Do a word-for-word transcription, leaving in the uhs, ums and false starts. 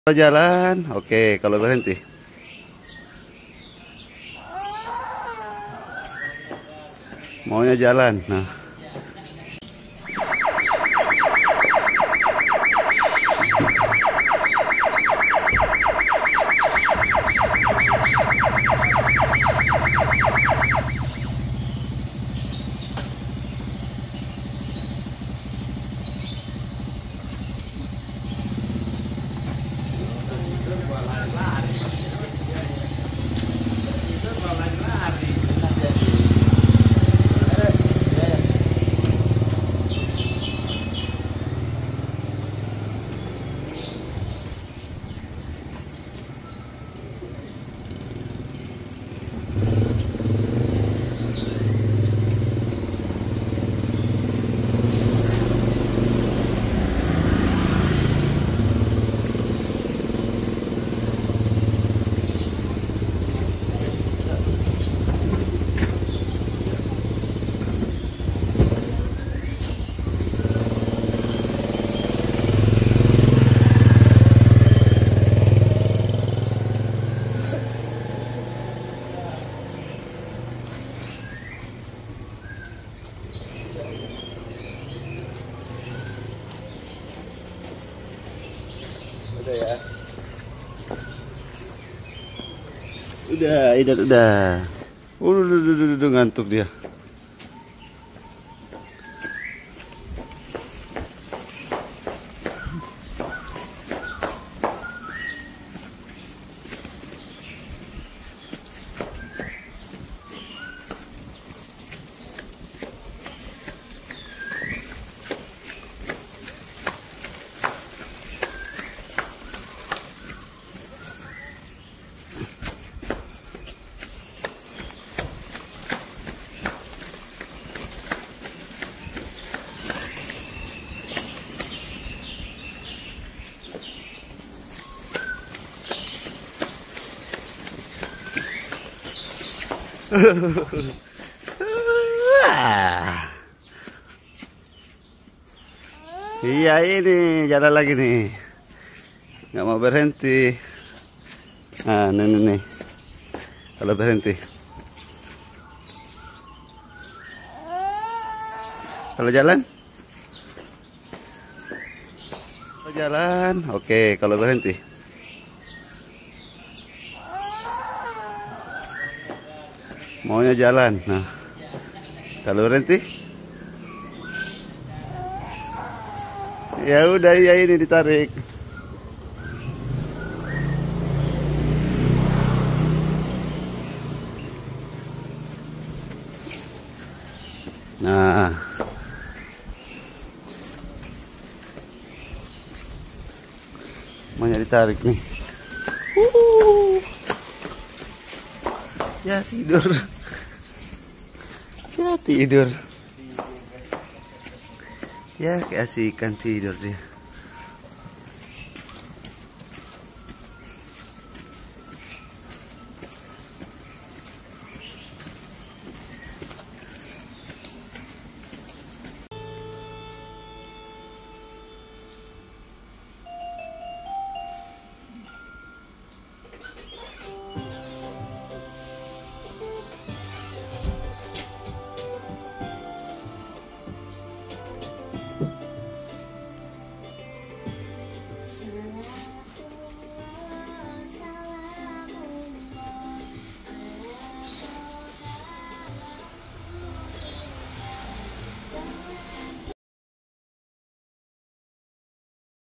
Kalau jalan, oke. Kalau berhenti, maunya jalan. Nah, udah ya. Udah, udah, udah. Udah, udah, udah, udah, ngantuk dia. Iya, ini jalan lagi nih, nggak mau berhenti. Nah, nih, nih, nih. Kalau berhenti, kalau jalan, kalau jalan, oke. Kalau berhenti, maunya jalan. Nah, kalau berhenti, ya udah, ya ini ditarik. Nah, maunya ditarik nih. Uh, ya tidur, ya tidur, ya keasikan tidur dia.